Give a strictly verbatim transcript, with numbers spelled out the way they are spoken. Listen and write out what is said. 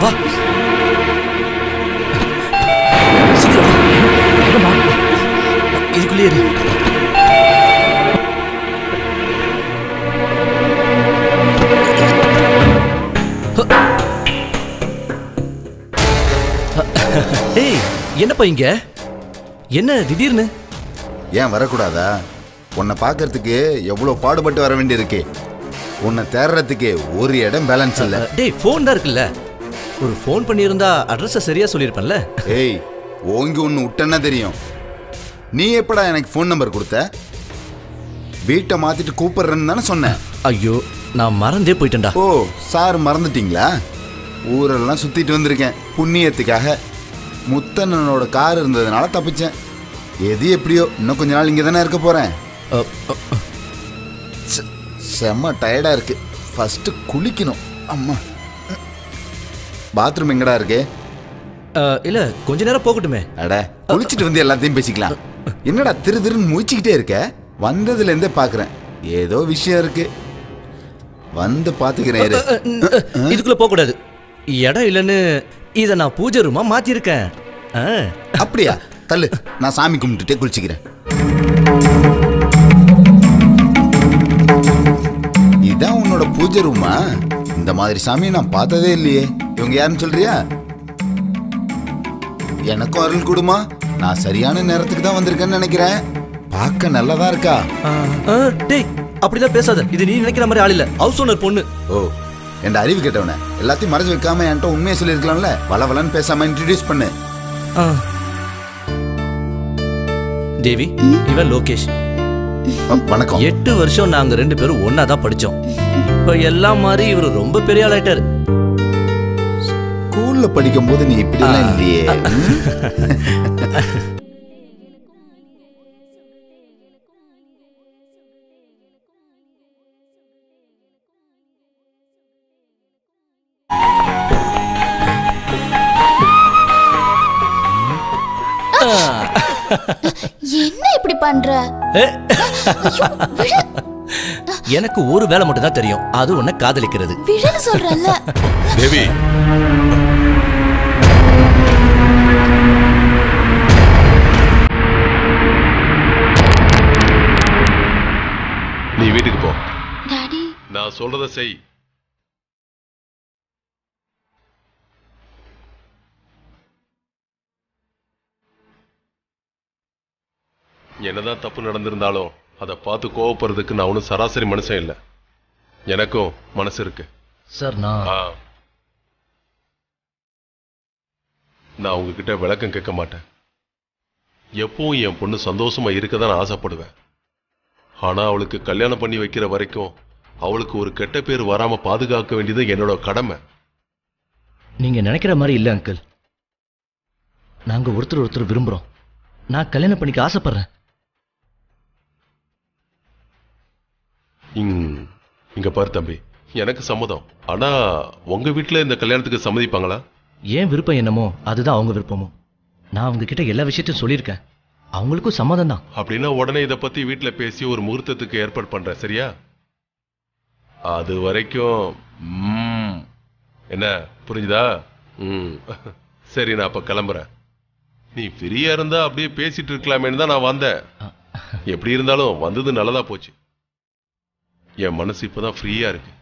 வா. சீக்கிரம் வா. இதுக்குள்ளே இரு. ஏய், என்னப்பா இங்க? என்ன திடீர்னு? ஏன் வரக்கூடாதா? உன்னை பார்க்கறதுக்கு எவ்வளவு பாடுபட்டு வர வேண்டியிருக்கு. உன்னை தேடுறதுக்கு ஒரு இடம் பேலன்ஸ் இல்ல. டேய், ஃபோன் தான் இருக்குல்ல. ஒரு ஃபோன் பண்ணியிருந்தா அட்ரஸை சரியா சொல்லியிருப்பேன்ல. ஏய், ஓங்கி ஒன்று விட்டேன்னா தெரியும். நீ எப்படா எனக்கு ஃபோன் நம்பர் கொடுத்த? வீட்டை மாத்திட்டு கூப்பிடுறேன்னு தானே சொன்னேன். ஐயோ, நான் மறந்தே போயிட்டேன்டா. ஓ, சார் மறந்துட்டீங்களா? ஊரெல்லாம் சுத்திட்டு வந்திருக்கேன் புண்ணியத்துக்காக. முத்தண்ணனோட கார் இருந்ததுனால தப்பிச்சேன். எது எப்படியோ, இன்னும் கொஞ்ச நாள் இங்கே தானே இருக்க போறேன். செம்ம டயர்டா இருக்கு. ஃபர்ஸ்ட் குளிக்கணும். அம்மா, பாத்ரூம் எங்கடா இருக்கு? இல்ல, கொஞ்ச நேரம் போகட்டுமே. அட, குளிச்சுட்டு வந்து எல்லாத்தையும் பேசிக்கலாம். என்னடா திரு திருன்னு முழிச்சுக்கிட்டே இருக்க? வந்ததுல இருந்தே பாக்குறேன், ஏதோ விஷயம் இருக்கு. வந்து பாத்துக்கிறேன். இதுக்குள்ள போக கூடாது. இடம் இல்லைன்னு இதை நான் பூஜை ரூமா மாத்திருக்கேன். அப்படியா? தள்ளு, நான் சாமி கும்பிட்டுட்டே குளிச்சுக்கிறேன். இதான் உன்னோட பூஜை ரூமா? இந்த மாதிரி சாமியை நான் பார்த்ததே இல்லையே. இவங்க யாருன்னு சொல்றியா? எனக்கும் அருள் கொடுமா. நான் சரியான நேரத்துக்கு தான் வந்திருக்கேன்னு நினைக்கிறேன். பார்க்க நல்லதா இருக்கா? டேய், அப்படிலாம் பேசாத. இது நீ நினைக்கிற மாதிரி ஆள் இல்ல. ஹவுஸ் ஓனர் பொண்ணு. ஓ, என் அறிவு கேட்டவன எல்லாத்தையும் மறைச்சு வைக்காம என்கிட்ட உண்மையை சொல்லியிருக்கலாம்ல. வளவலன்னு பேசாம இன்ட்ரடியூஸ் பண்ணு. தேவி, இவன் லோகேஷ். வணக்கம். எட்டு வருஷம் நாங்க ரெண்டு பேரும் ஒன்னா தான் படிச்சோம். இப்ப எல்லாம் மாதிரி இவரு ரொம்ப பெரிய ஆளாயிட்டாரு. ஸ்கூல்ல படிக்கும் போது நீ இப்படி எல்லாம் இல்லையே. என்ன இப்படி பண்ற? எனக்கு ஒரு வேலை மட்டும் தான் தெரியும், அது உன்னை காதலிக்கிறது. விடுன்னு சொல்றல்ல. தேவி, நீ வீட்டுக்கு போ. டாடி, நான் சொல்றத செய். என்னதான் தப்பு நடந்திருந்தாலும் அதை பார்த்து கோவப்படுறதுக்கு நான் ஒன்றும் சராசரி மனுஷன் இல்லை. எனக்கும் மனசு இருக்கு சார். நான் நான் உங்ககிட்ட விளக்கம் கேட்க மாட்டேன். எப்பவும் என் பொண்ணு சந்தோஷமா இருக்க தான் நான் ஆசைப்படுவேன். ஆனா அவளுக்கு கல்யாணம் பண்ணி வைக்கிற வரைக்கும் அவளுக்கு ஒரு கெட்ட பேர் வராம பாதுகாக்க வேண்டியது என்னோட கடமை. நீங்க நினைக்கிற மாதிரி இல்ல அங்கிள். நாங்க ஒருத்தர் ஒருத்தர் விரும்புறோம். நான் கல்யாணம் பண்ணிக்க ஆசைப்படுறேன். இங்க பாரு தம்பி, எனக்கு சம்மதம். ஆனா உங்க வீட்டுல இந்த கல்யாணத்துக்கு சம்மதிப்பாங்களா? ஏன் விருப்பம் என்னமோ அதுதான் அவங்க விருப்பமும். நான் அவங்க கிட்ட எல்லா விஷயத்தையும் சொல்லியிருக்கேன். அவங்களுக்கும் சம்மதம் தான். அப்படின்னா உடனே இதை பத்தி வீட்டுல பேசி ஒரு முகூர்த்தத்துக்கு ஏற்பாடு பண்றேன், சரியா? அது வரைக்கும் என்ன புரிஞ்சுதா? ம், சரி, நான் அப்ப கிளம்புறேன். நீ ஃப்ரீயா இருந்தா அப்படியே பேசிட்டு இருக்கலாமேன்னு தான் நான் வந்தேன். எப்படி இருந்தாலும் வந்தது நல்லதா போச்சு. என் மனசு இப்பதான் ஃப்ரீயா இருக்கு.